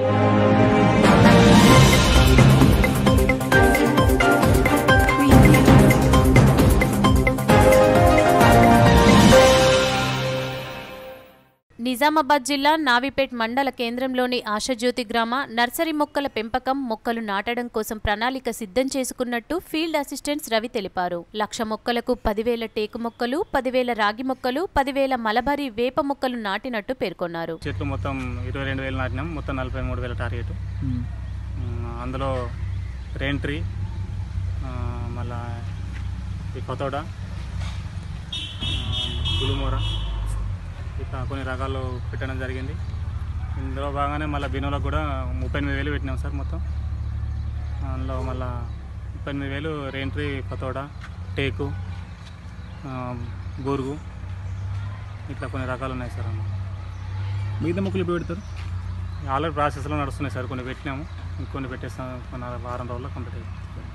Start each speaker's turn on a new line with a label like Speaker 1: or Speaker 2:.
Speaker 1: నిజామాబాద్ జిల్లా నావిపేట్ మండల కేంద్రంలోని ఆశాజ్యోతి గ్రామ నర్సరీ మొక్కల పెంపకం మొక్కలు నాటడం కోసం ప్రణాళిక సిద్ధం చేసుకున్నట్టు ఫీల్డ్ అసిస్టెంట్స్ రవి తెలిపారు. 1,00,000 మొక్కలకు 10,000 టేకు మొక్కలు, 10,000 రాగి మొక్కలు, 10,000 మలబరీ వేప మొక్కలు నాటినట్టు పేర్కొన్నారు.
Speaker 2: చెట్లు మొత్తం 22,000 నాటినాం. మొత్తం 43,000 టార్గెట్. అందులో రెయిన్ ట్రీ, మళ్ళా ఈ కొతోడా, గులుమోర ఇట్లా కొన్ని రకాలు పెట్టడం జరిగింది. ఇందులో భాగంగానే మళ్ళీ బినోలకు కూడా 38,000 పెట్టినాం సార్ మొత్తం. అందులో మళ్ళీ 38,000 రెయిన్ ట్రీ, కొతోడా, టేకు, బోరుగు ఇట్లా కొన్ని రకాలు ఉన్నాయి సార్.
Speaker 3: మిగతా మొక్కలు ఎప్పుడు పెడతారు?
Speaker 2: ఆల్రెడీ ప్రాసెస్లో నడుస్తున్నాయి సార్. కొన్ని పెట్టినాము, ఇంకొన్ని పెట్టేస్తాం. కొన్ని వారం రోజుల్లో కంప్లీట్ అవుతుంది.